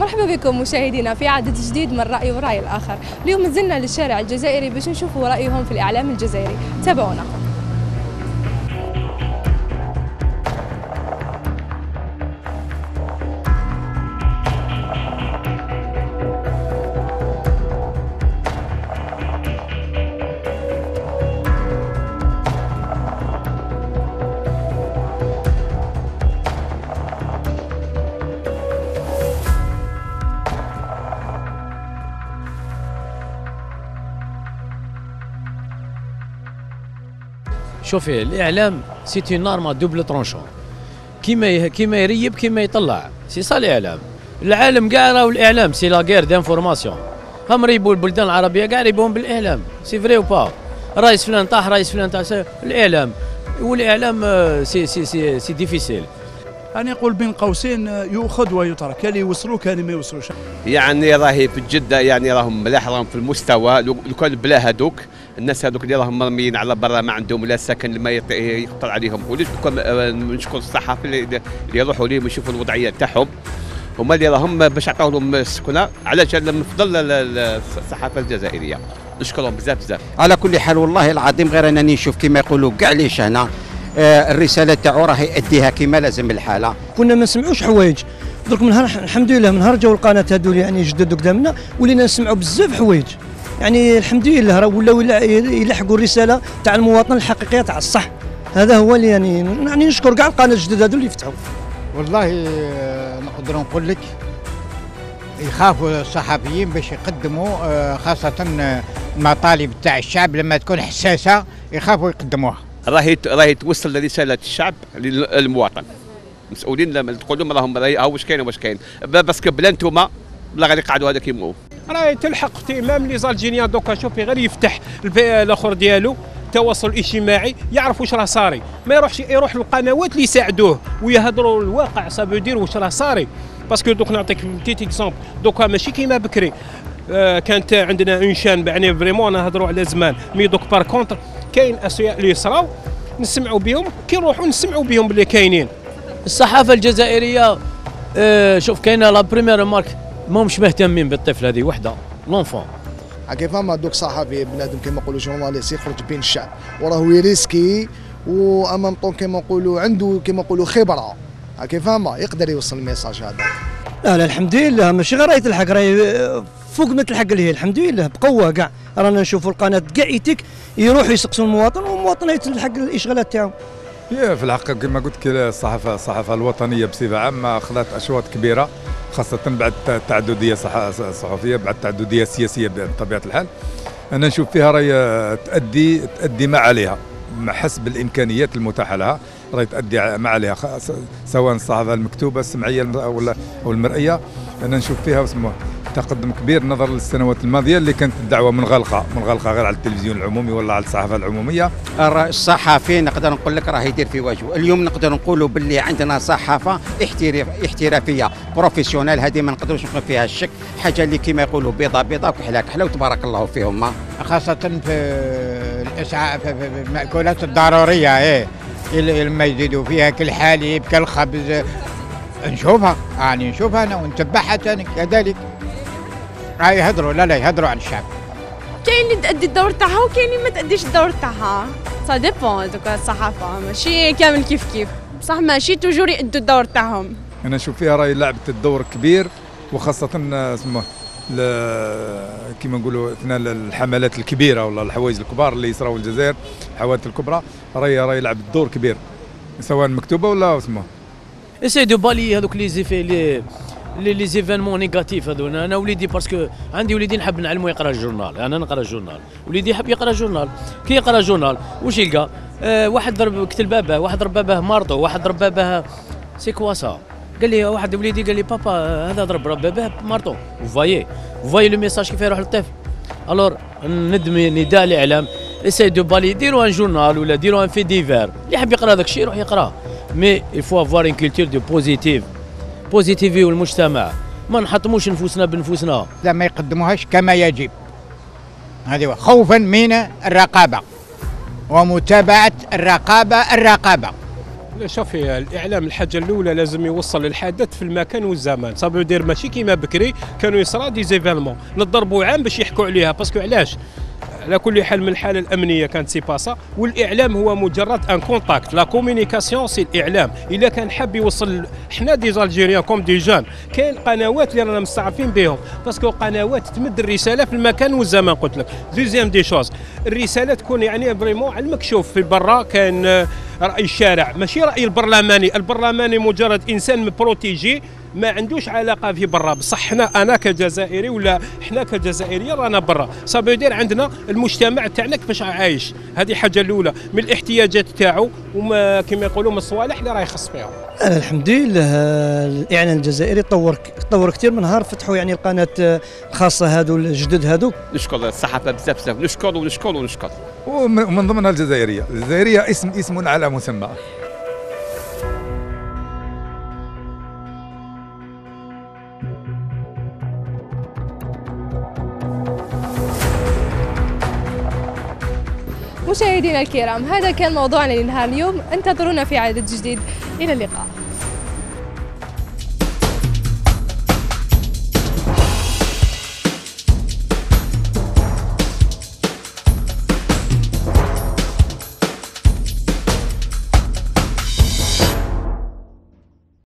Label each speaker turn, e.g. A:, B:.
A: مرحبا بكم مشاهدينا في عدد جديد من رأي ورأي الآخر. اليوم نزلنا للشارع الجزائري باش نشوفوا رأيهم في الإعلام الجزائري. تابعونا.
B: شوفي الاعلام سي اون ارم دوبل ترونشون، كيما يريب كيما يطلع، سي سا الاعلام. العالم كاع راهو الاعلام سي لا غير دانفورماسيون. هم ريبوا البلدان العربيه كاع ريبوهم بالاعلام، سي فري او با. رايس فلان طاح رايس فلان طاح، الاعلام. والاعلام سي ديفيسيل.
C: أنا نقول بين قوسين يؤخذ ويترك، كان يوصلوا كان ما يوصلوش.
D: يعني راهي في جدة يعني راهم ملاح، راهم في المستوى. لو كان بلا هذوك الناس هذوك اللي راهم مرميين على برا ما عندهم لا سكن ما يقطر عليهم، وليش نشكر الصحافة اللي يروحوا ليهم يشوفوا الوضعية تاعهم، هما اللي راهم باش عطاو لهم السكنة. علاش نفضل الصحافة الجزائرية، نشكرهم بزاف بزاف.
E: على كل حال والله العظيم غير انني نشوف كما يقولوا كاع ليش هنا الرساله تاعو راه يأديها كما لازم الحاله.
F: كنا ما نسمعوش حوايج، درك من نهار الحمد لله من نهار جاو القناه هذو يعني جددوا قدامنا ولينا نسمعوا بزاف حوايج. يعني الحمد لله راه ولاو يلحقوا الرساله تاع المواطن الحقيقيه تاع الصح. هذا هو اللي يعني نشكر كاع القناه الجدد هذو اللي فتحوا.
G: والله نقدر نقول لك يخافوا الصحفيين باش يقدموا خاصه المطالب تاع الشعب لما تكون حساسه يخافوا يقدموها.
D: راهي توصل رساله الشعب للمواطن. مسؤولين لما تقول لهم راهم ها واش كاين واش كاين، باسكو بلا انتوما لا غادي يقعدوا هذا كيما هو.
H: راهي تلحق مام لي زالجينيان دوكا شوفي غير يفتح الاخر ديالو التواصل الاجتماعي يعرف واش راه صاري، ما يروح للقنوات اللي يساعدوه ويهضروا الواقع سافو دير واش راه صاري. باسكو دوك نعطيك بتيت اكزومبل، دوكا ماشي كيما بكري كانت عندنا اون شان يعني فريمون نهضروا على زمان، مي دوك بار كونتر كاين اشياء اللي يصراو نسمعوا بهم كي نروحوا نسمعوا بهم اللي كاينين.
B: الصحافه الجزائريه شوف كاينه لا بريمير مارك ماهمش مهتمين بالطفل، هذه وحده لونفون.
I: كيف ما دوك صحفي بنادم كما نقولوا جورناليست يخرج بين الشعب وراه يريسكي وامام طون كما نقولوا عنده كما نقولوا خبره، كيف ما يقدر يوصل الميساج هذا.
F: لا الحمد لله ماشي غير راهي تلحق، راهي فوق ما تلحق ليه الحمد لله بقوه كاع. رانا نشوفوا القناه كاع يتك يروحوا يسقسوا المواطن والمواطن يتلحق الاشغالات تاعو.
J: في الحق كما قلت لك الصحافه الوطنيه بصفه عامه خذت اشواط كبيره، خاصه بعد التعدديه الصحفيه، بعد التعدديه السياسيه بطبيعه الحال. انا نشوف فيها راهي تأدي ما عليها حسب الامكانيات المتاحه لها، راهي تأدي ما عليها سواء الصحافه المكتوبه السمعيه او المرئيه. انا نشوف فيها تقدم كبير نظرا للسنوات الماضيه اللي كانت الدعوه منغلقه غير على التلفزيون العمومي ولا على الصحافه العموميه.
E: الصحفي نقدر نقول لك راه يدير في واجبه. اليوم نقدر نقولوا باللي عندنا صحافه احترافيه بروفيسيونيل، هذه ما نقدروش نقول فيها الشك، حاجه اللي كما يقولوا بيضه بيضه وكحله كحله وتبارك الله فيهم.
G: خاصه في الاسعاف في المأكولات الضروريه لما يزيدوا فيها كالحليب كالخبز نشوفها نشوفها انا ونتبعها ثاني كذلك. يهضروا لا يهضروا على الشعب.
A: كاين اللي تأدي الدور تاعها وكاين اللي ما تأديش الدور تاعها، سا ديبون. دوكا الصحافه ماشي كامل كيف بصح ماشي توجور يأدوا الدور تاعهم.
J: انا نشوف فيها راهي لعبت الدور كبير، وخاصه كما نقولوا اثناء الحملات الكبيره ولا الحوايج الكبار اللي يصراو الجزائر، الحوادث الكبرى راهي لعبت دور كبير سواء مكتوبه ولا
B: اساي دو بالي هذوك لي زيفي لي زيفينمون نيجاتيف هذول. انا وليدي باسكو عندي وليدي نحب نعلمو يقرا الجورنال، انا نقرا الجورنال، وليدي يحب يقرا الجورنال. كي يقرا الجورنال واش يلقى؟ واحد ضرب قتل باباه، واحد ضرب باباه مرضو، واحد ضرب باباه سي كوا سا. قال لي واحد وليدي قال لي بابا هذا ضرب باباه مرضو. فوايي لو ميساج كيف يروح للطفل. الور ندمي نداء الاعلام اساي دو بالي ديروا ان جورنال ولا ديروا ان في ديفير، اللي يحب يقرا هذاك الشيء يروح يقراه. مي الفو افوار ان كولتور دو بوزيتيفي والمجتمع، ما نحطموش نفوسنا بنفوسنا.
G: لا ما يقدموهاش كما يجب، هذه خوفا من الرقابه ومتابعه الرقابه.
H: شوفي الاعلام الحاجه الاولى لازم يوصل الحدث في المكان والزمان، صافي دير ماشي كيما بكري كانوا يصرا دي زيفينمون نضربوا عام باش يحكوا عليها، باسكو علاش؟ على كل حال من الحاله الامنيه كانت سي باسا، والاعلام هو مجرد ان كونتاكت، لا كومونيكاسيون سي الاعلام، الا كان حاب يوصل حنا دي زالجيريان كوم دي جان، كاين قنوات اللي رانا مستعرفين بهم، باسكو قنوات تمد الرساله في المكان والزمان قلت لك. دوزيام دي شوز، الرساله تكون يعني فريمون على المكشوف، في برا كان راي الشارع ماشي راي البرلماني، البرلماني مجرد انسان مبروتيجي ما عندوش علاقه في برا، بصح انا كجزائري ولا احنا كجزائريين رانا برا، صافي دير عندنا المجتمع تاعنا كيفاش عايش، هذه حاجه الاولى من الاحتياجات تاعو وما كما يقولوا من الصوالح اللي راه يخص فيهم.
F: انا الحمد لله الاعلان الجزائري تطور كثير من نهار فتحوا يعني القناه الخاصه هذو الجدد هذوك.
D: نشكر الصحافه بزاف نشكر ونشكر ونشكر.
J: ومن ضمنها الجزائريه اسم على مسمى.
K: مشاهدينا الكرام، هذا كان موضوعنا لنهار اليوم، انتظرونا في عدد جديد، إلى اللقاء.